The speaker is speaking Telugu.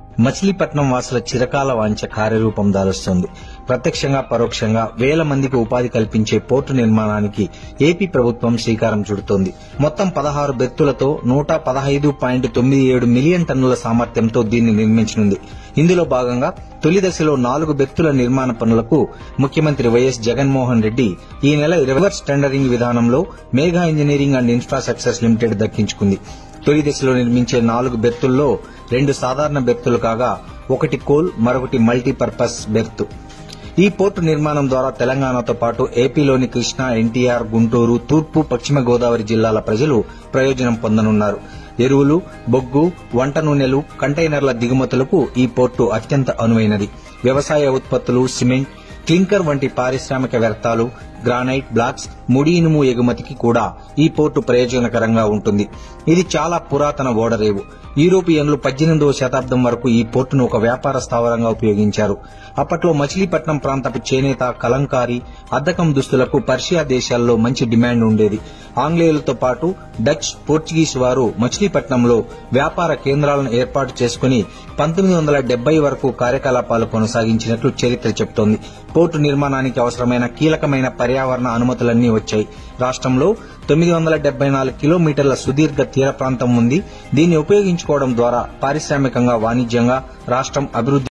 మచిలీపట్నం వాసుల చిరకాల వాంఛ కార్యరూపం దాలుస్తోంది. ప్రత్యక్షంగా పరోక్షంగా వేల మందికి ఉపాధి కల్పించే పోర్టు నిర్మాణానికి ఏపీ ప్రభుత్వం శ్రీకారం చుడుతోంది. మొత్తం 16 బెర్తులతో 115.97 మిలియన్ టన్నుల సామర్థ్యంతో దీన్ని నిర్మించనుంది. ఇందులో భాగంగా తొలి దశలో 4 బెర్తుల నిర్మాణ పనులకు ముఖ్యమంత్రి వైఎస్ జగన్మోహన్ రెడ్డి ఈ నెల రివర్స్ టెండరింగ్ విధానంలో Megha engineering and infrastructures limited దక్కించుకుంది. తొలి దశలో నిర్మించే 4 బెర్తుల్లో 2 సాధారణ బెర్తులు కాగా ఒకటి కోల్, మరొకటి మల్టీపర్పస్ బెర్తు. ఈ పోర్టు నిర్మాణం ద్వారా తెలంగాణతో పాటు ఏపీలోని కృష్ణా, ఎన్టీఆర్, గుంటూరు, తూర్పు, పశ్చిమ గోదావరి జిల్లాల ప్రజలు ప్రయోజనం పొందనున్నారు. ఎరువులు, బొగ్గు, వంట నూనెలు, కంటైనర్ల దిగుమతులకు ఈ పోర్టు అత్యంత అనువైనది. వ్యవసాయ ఉత్పత్తులు, సిమెంట్, క్లింకర్ వంటి పారిశ్రామిక వ్యర్థాలు, గ్రానైట్ బ్లాక్స్, ముడి ఇనుము ఎగుమతికి కూడా ఈ పోర్టు ప్రయోజనకరంగా ఉంటుంది. ఇది చాలా పురాతన ఓడరేవు. యూరోపియన్లు 18వ శతాబ్దం వరకు ఈ పోర్టును ఒక వ్యాపార స్థావరంగా ఉపయోగించారు. అప్పట్లో మచిలీపట్నం ప్రాంతపు చేనేత, కలంకారీ, అద్దకం దుస్తులకు పర్షియా దేశాల్లో మంచి డిమాండ్ ఉండేది. ఆంగ్లేయులతో పాటు డచ్, పోర్చుగీస్ వారు మచిలీపట్నంలో వ్యాపార కేంద్రాలను ఏర్పాటు చేసుకుని 1970 వరకు కార్యకలాపాలు కొనసాగించినట్లు చరిత్ర చెబుతోంది. పోర్టు నిర్మాణానికి అవసరమైన కీలకమైన పర్యావరణ అనుమతులన్నీ వచ్చాయి. రాష్ట్రంలో 974 కిలోమీటర్ల సుదీర్ఘ తీర ప్రాంతం ఉంది. దీన్ని ఉపయోగించుకోవడం ద్వారా పారిశ్రామికంగా, వాణిజ్యంగా రాష్ట్రం అభివృద్ధి